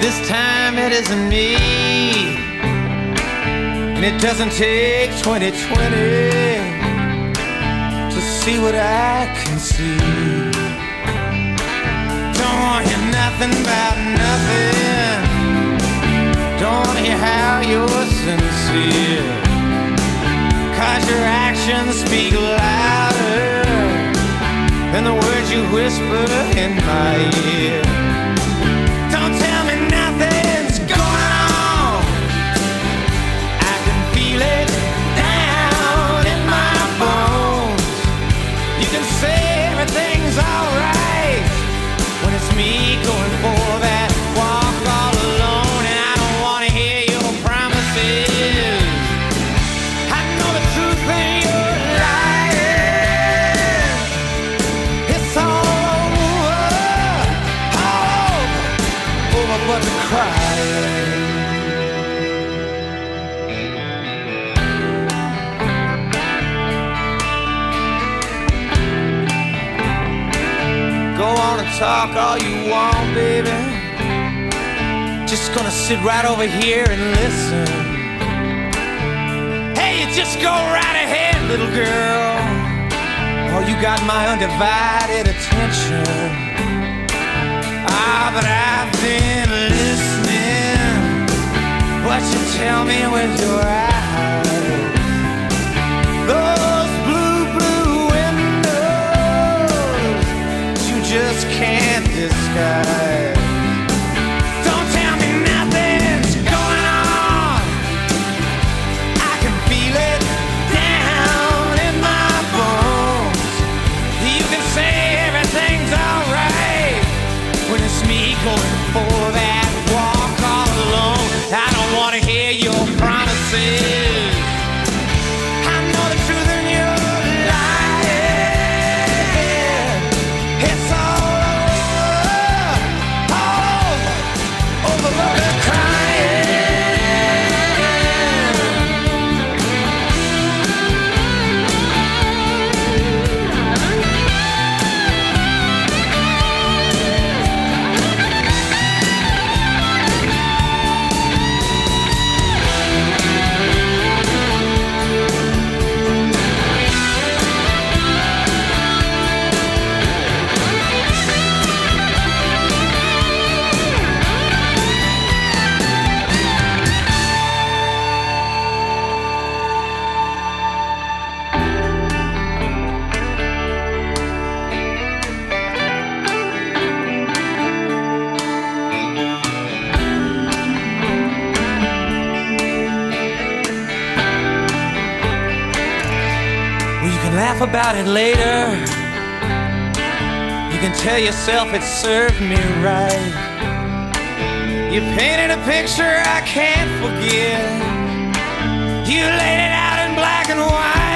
This time it isn't me, and it doesn't take 20/20 to see what I can see. Don't want to hear nothing about nothing. Don't want to hear how you're sincere, 'cause your actions speak louder than the words you whisper in my ear. Don't tell me nothing's going on. I can feel it down in my bones. You can say everything's alright when it's me going for that walk all alone. And I don't want to hear your promises. I know the truth and you're lying. It's all over but the crying. Go on and talk all you want, baby. Just gonna sit right over here and listen. Hey, you just go right ahead, little girl. Oh, you got my undivided attention. Ah, but I've been listening. What you tell me with your eyes, those blue, blue windows you just can't disguise. Don't tell me nothing's going on. I can feel it down in my bones. You can say everything's alright when it's me going for that walk all alone. I don't want to hear your promises. I know the truth and you're lying. It's all over the crying. Laugh about it later. You can tell yourself it served me right. You painted a picture I can't forget. You laid it out in black and white.